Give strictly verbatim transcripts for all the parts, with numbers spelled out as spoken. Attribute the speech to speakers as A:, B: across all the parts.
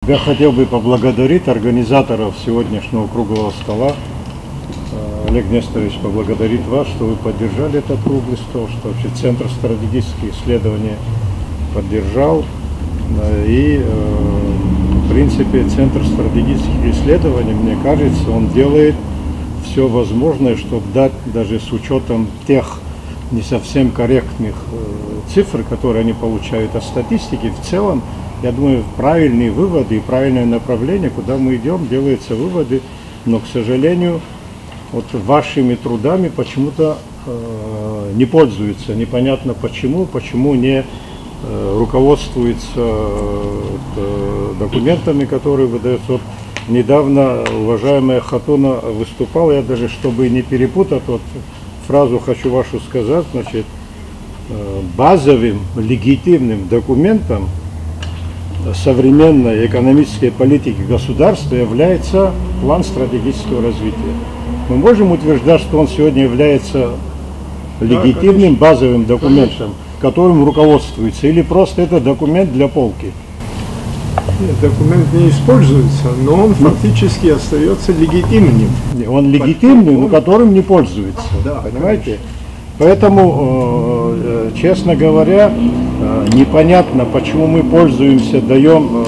A: Я хотел бы поблагодарить организаторов сегодняшнего круглого стола. Олег Несторович поблагодарит вас, что вы поддержали этот круглый стол, что вообще Центр стратегических исследований поддержал. И, в принципе, Центр стратегических исследований, мне кажется, он делает все возможное, чтобы дать, даже с учетом тех не совсем корректных цифр, которые они получают от статистики, в целом, я думаю, правильные выводы и правильное направление, куда мы идем, делаются выводы, но, к сожалению, вот вашими трудами почему-то э, не пользуются. Непонятно почему, почему не э, руководствуются э, документами, которые выдаются. Вот недавно уважаемая Хатуна выступала, я даже, чтобы не перепутать, вот фразу хочу вашу сказать, значит, э, базовым легитимным документом современной экономической политики государства является план стратегического развития. Мы можем утверждать, что он сегодня является легитимным базовым документом, которым руководствуется, или просто это документ для полки?
B: Нет, документ не используется, но он фактически остается легитимным.
A: Он легитимный, но которым не пользуется,
B: да,
A: понимаете?
B: Конечно.
A: Поэтому, честно говоря, непонятно, почему мы пользуемся, даем,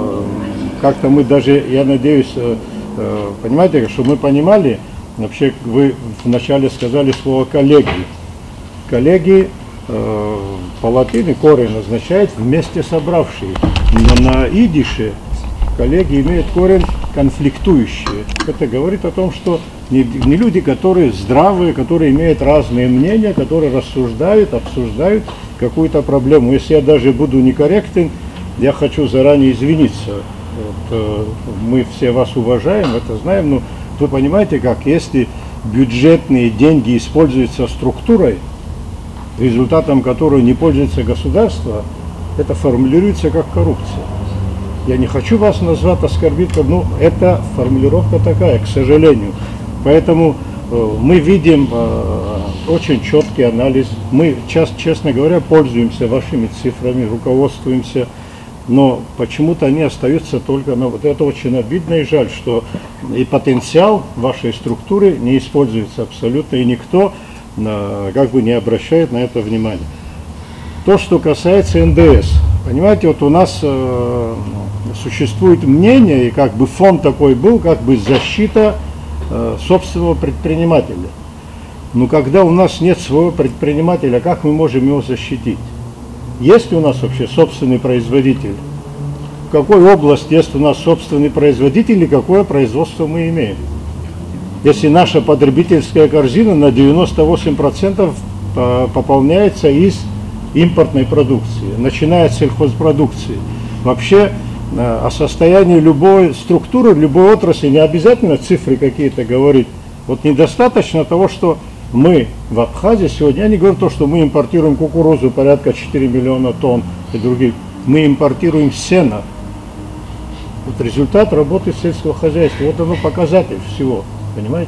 A: как-то мы даже, я надеюсь, понимаете, чтобы мы понимали, вообще вы вначале сказали слово «коллеги». Коллеги по латыни корень означает «вместе собравшие», но на идише коллеги имеют корень «конфликтующие». Это говорит о том, что не, не люди, которые здравые, которые имеют разные мнения, которые рассуждают, обсуждают какую-то проблему. Если я даже буду некорректен, я хочу заранее извиниться. Вот, мы все вас уважаем, это знаем, но вы понимаете как, если бюджетные деньги используются структурой, результатом которой не пользуется государство, это формулируется как коррупция. Я не хочу вас назвать оскорбителем, но это формулировка такая, к сожалению. Поэтому э, мы видим э, очень четкий анализ. Мы, час, честно говоря, пользуемся вашими цифрами, руководствуемся, но почему-то они остаются только на вот это очень обидно и жаль, что и потенциал вашей структуры не используется абсолютно, и никто э, как бы не обращает на это внимания. То, что касается эн дэ эс, понимаете, вот у нас э, существует мнение, и как бы фонд такой был, как бы защита э, собственного предпринимателя. Но когда у нас нет своего предпринимателя, как мы можем его защитить? Есть ли у нас вообще собственный производитель? В какой области есть у нас собственный производитель и какое производство мы имеем? Если наша потребительская корзина на девяносто восемь процентов пополняется из импортной продукции, начиная от сельхозпродукции. Вообще о состоянии любой структуры, любой отрасли не обязательно цифры какие-то говорить. Вот недостаточно того, что мы в Абхазии сегодня, я не говорю то, что мы импортируем кукурузу порядка четырёх миллионов тонн и других, мы импортируем сено. Вот результат работы сельского хозяйства, вот оно показатель всего, понимаете?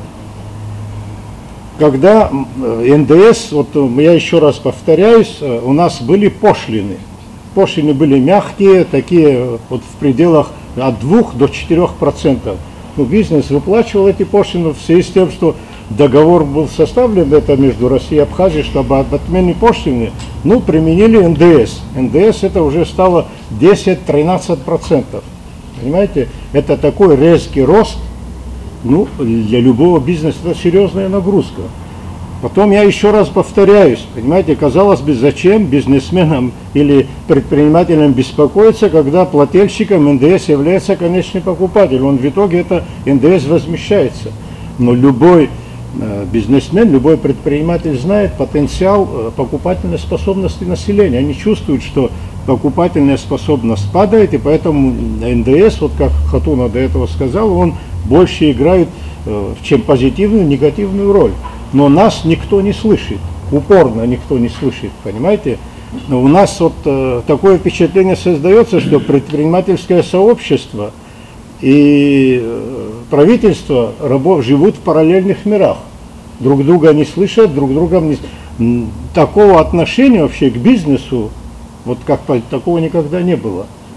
A: Когда эн дэ эс, вот я еще раз повторяюсь, у нас были пошлины. Пошлины были мягкие, такие вот в пределах от двух до четырёх процентов. Ну, бизнес выплачивал эти пошлины в связи с тем, что договор был составлен это между Россией и Абхазией, чтобы об отмене пошлины, ну, применили эн дэ эс. эн дэ эс это уже стало десять-тринадцать процентов. Понимаете, это такой резкий рост. Ну, для любого бизнеса это серьезная нагрузка. Потом я еще раз повторяюсь, понимаете, казалось бы, зачем бизнесменам или предпринимателям беспокоиться, когда плательщиком эн дэ эс является конечный покупатель. Он в итоге это эн дэ эс возмещается. Но любой э, бизнесмен, любой предприниматель знает потенциал э, покупательной способности населения. Они чувствуют, что покупательная способность падает, и поэтому эн дэ эс, вот как Хатуна до этого сказал, он больше играет, чем позитивную, негативную роль. Но нас никто не слышит, упорно никто не слышит, понимаете? Но у нас вот э, такое впечатление создается, что предпринимательское сообщество и э, правительство рабов живут в параллельных мирах. Друг друга не слышат, друг друга не... Такого отношения вообще к бизнесу, вот как такого никогда не было.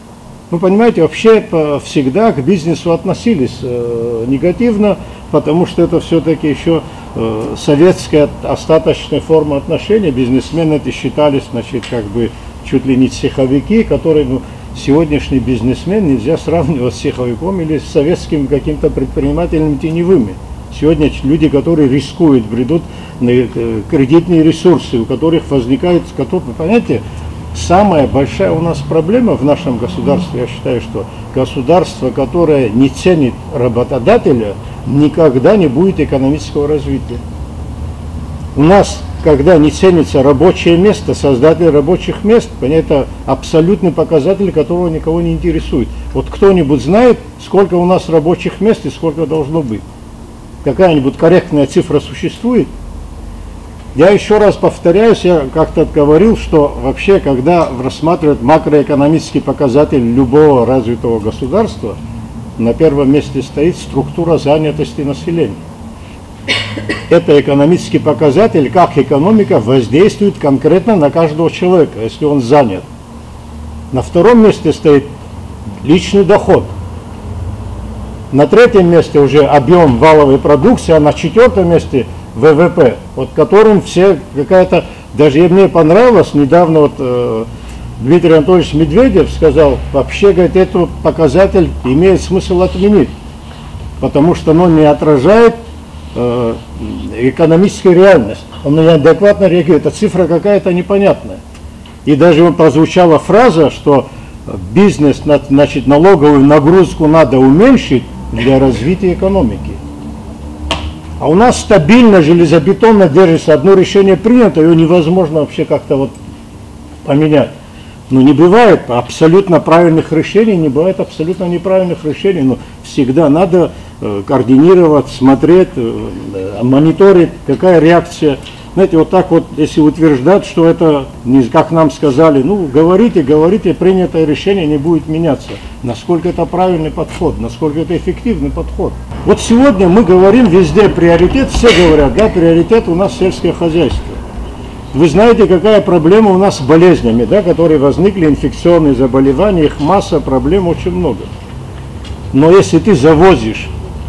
A: Ну, понимаете, вообще всегда к бизнесу относились э, негативно, потому что это все-таки еще э, советская остаточная форма отношений. Бизнесмены это считались, значит, как бы чуть ли не цеховики, которые, ну, сегодняшний бизнесмен нельзя сравнивать с цеховиком или с советским каким-то предпринимателем теневыми. Сегодня люди, которые рискуют, бредут на кредитные ресурсы, у которых возникает, вы понимаете, самая большая у нас проблема в нашем государстве, я считаю, что государство, которое не ценит работодателя, никогда не будет экономического развития. У нас, когда не ценится рабочее место, создатель рабочих мест, это абсолютный показатель, которого никого не интересует. Вот кто-нибудь знает, сколько у нас рабочих мест и сколько должно быть? Какая-нибудь корректная цифра существует? Я еще раз повторяюсь, я как-то говорил, что вообще, когда рассматривают макроэкономический показатель любого развитого государства, на первом месте стоит структура занятости населения. Это экономический показатель, как экономика воздействует конкретно на каждого человека, если он занят. На втором месте стоит личный доход. На третьем месте уже объем валовой продукции, а на четвертом месте вэ вэ пэ, вот которым все какая-то, даже мне понравилось, недавно вот э, Дмитрий Анатольевич Медведев сказал, вообще, говорит, этот показатель имеет смысл отменить, потому что он не отражает э, экономическую реальность, он неадекватно реагирует, эта цифра какая-то непонятная. И даже прозвучала фраза, что бизнес, значит, налоговую нагрузку надо уменьшить для развития экономики. А у нас стабильно, железобетонно держится, одно решение принято, его невозможно вообще как-то вот поменять. Ну, не бывает абсолютно правильных решений, не бывает абсолютно неправильных решений, но всегда надо э, координировать, смотреть, э, мониторить, какая реакция. Знаете, вот так вот, если утверждать, что это, не, как нам сказали, ну, говорите, говорите, принятое решение не будет меняться. Насколько это правильный подход, насколько это эффективный подход. Вот сегодня мы говорим везде приоритет, все говорят, да, приоритет у нас сельское хозяйство. Вы знаете, какая проблема у нас с болезнями, да, которые возникли, инфекционные заболевания, их масса, проблем очень много. Но если ты завозишь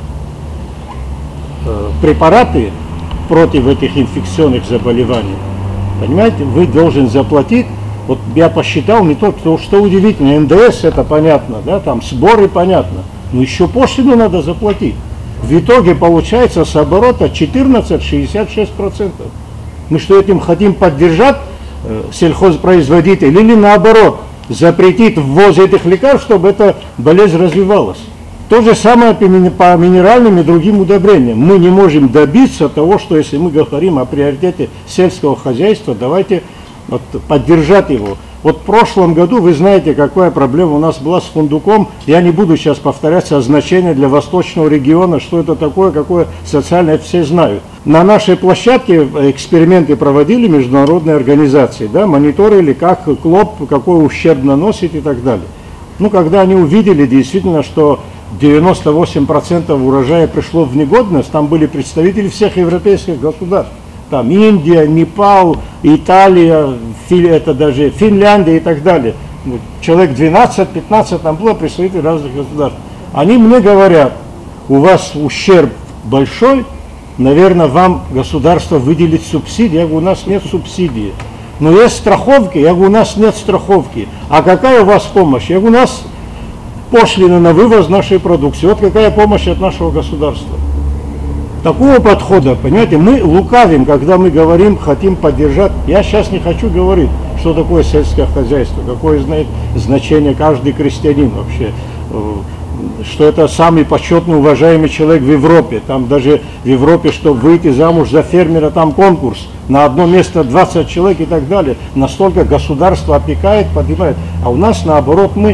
A: э, препараты против этих инфекционных заболеваний, понимаете, вы должен заплатить, вот я посчитал, не то, что, что удивительно, эн дэ эс это понятно, да, там сборы понятно, но еще пошлину надо заплатить. В итоге получается с оборота четырнадцать целых шестьдесят шесть сотых процента. Мы что, этим хотим поддержать э, сельхозпроизводителей или наоборот, запретить ввоз этих лекарств, чтобы эта болезнь развивалась? То же самое по минеральным и другим удобрениям. Мы не можем добиться того, что если мы говорим о приоритете сельского хозяйства, давайте вот, поддержать его. Вот в прошлом году, вы знаете, какая проблема у нас была с фундуком. Я не буду сейчас повторять значение для восточного региона, что это такое, какое социальное, все знают. На нашей площадке эксперименты проводили международные организации, да, мониторили, как клоп, какой ущерб наносит и так далее. Ну, когда они увидели действительно, что девяносто восемь процентов урожая пришло в негодность, там были представители всех европейских государств. Там Индия, Непал, Италия, это даже Финляндия и так далее. Человек двенадцать-пятнадцать там было представителей разных государств. Они мне говорят, у вас ущерб большой, наверное, вам государство выделит субсидии. Я говорю, у нас нет субсидии. Но есть страховки, я говорю, у нас нет страховки. А какая у вас помощь? Я говорю, у нас пошлина на вывоз нашей продукции. Вот какая помощь от нашего государства. Такого подхода, понимаете, мы лукавим, когда мы говорим, хотим поддержать. Я сейчас не хочу говорить, что такое сельское хозяйство, какое знает значение каждый крестьянин вообще, что это самый почетный, уважаемый человек в Европе. Там даже в Европе, чтобы выйти замуж за фермера, там конкурс, на одно место двадцать человек и так далее. Настолько государство опекает, поднимает. А у нас наоборот, мы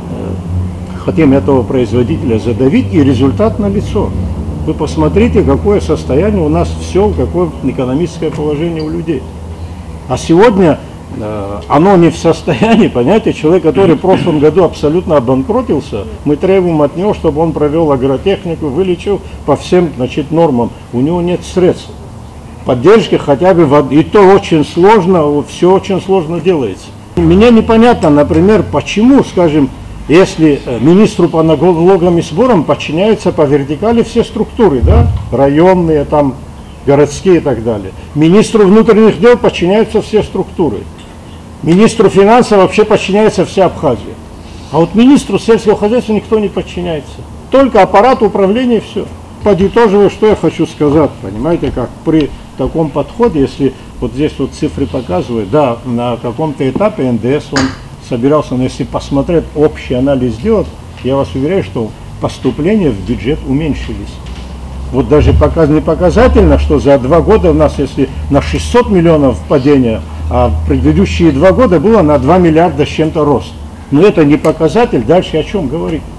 A: хотим этого производителя задавить, и результат налицо. Вы посмотрите, какое состояние у нас все, какое экономическое положение у людей. А сегодня э, оно не в состоянии, понимаете, человек, который в прошлом году абсолютно обанкротился, мы требуем от него, чтобы он провел агротехнику, вылечил по всем, значит, нормам. У него нет средств. Поддержки хотя бы, в, и то очень сложно, все очень сложно делается. Мне непонятно, например, почему, скажем, Если министру по налогам и сборам подчиняются по вертикали все структуры, да, районные, там, городские и так далее. Министру внутренних дел подчиняются все структуры. Министру финансов вообще подчиняется вся Абхазия. А вот министру сельского хозяйства никто не подчиняется. Только аппарат управления и все. Подытоживаю, что я хочу сказать. Понимаете, как при таком подходе, если вот здесь вот цифры показывают, да, на каком-то этапе эн дэ эс он собирался, но если посмотреть, общий анализ сделать, я вас уверяю, что поступления в бюджет уменьшились. Вот даже показ, не показательно, что за два года у нас, если на шестьсот миллионов падения, а предыдущие два года было на два миллиарда с чем-то рост. Но это не показатель, дальше о чем говорить.